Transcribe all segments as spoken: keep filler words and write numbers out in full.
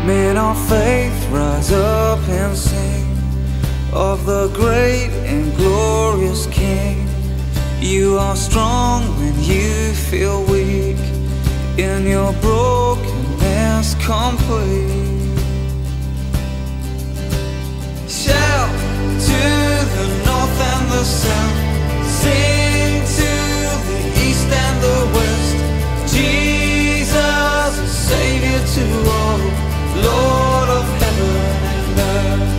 Men of faith, rise up and sing of the great and glorious King. You are strong when you feel weak, in your brokenness complete. Shout to the north and the south, sing to the east and the west. Jesus is Savior to all, Lord of heaven and earth.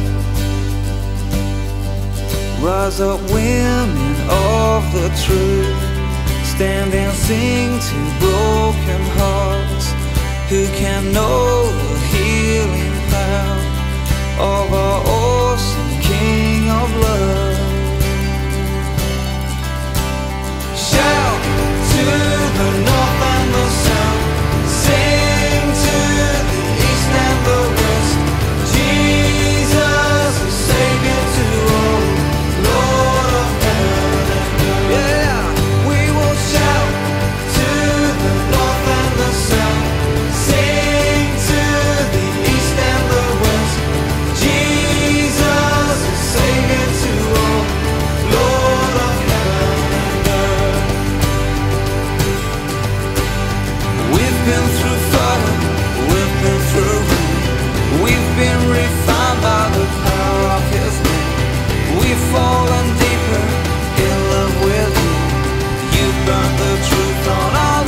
Rise up, women of the truth, stand and sing to broken hearts, who can know the healing power of our awesome King of love. Shout to the north and the south, sing to the east and the west. Jesus is Savior to all, Lord of heaven and earth. Yeah, we will shout to the north and the south, sing to the east and the west. Jesus is Savior to all, Lord of heaven and earth. We've been through fire, we've been through rain, we've been refined by the power of His name. We've fallen deeper in love with You. You've burned the truth on our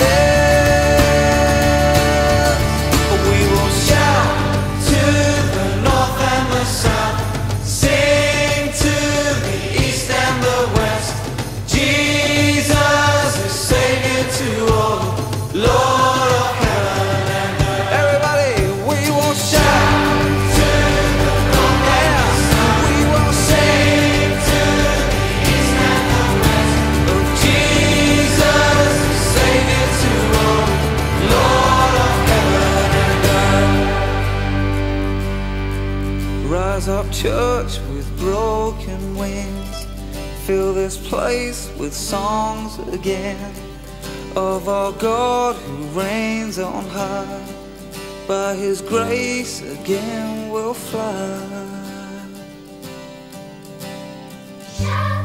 lips. We will shout to the north and the south, sing to the east and the west. Jesus is Savior to all, Lord of heaven and earth. Everybody, we will shout to the north and the south. We will sing to the east and the west. Oh, Jesus is Savior to all, Lord of heaven and earth. Rise up, church, with broken wings. Fill this place with songs again of our God who reigns on high. By His grace again we'll fly.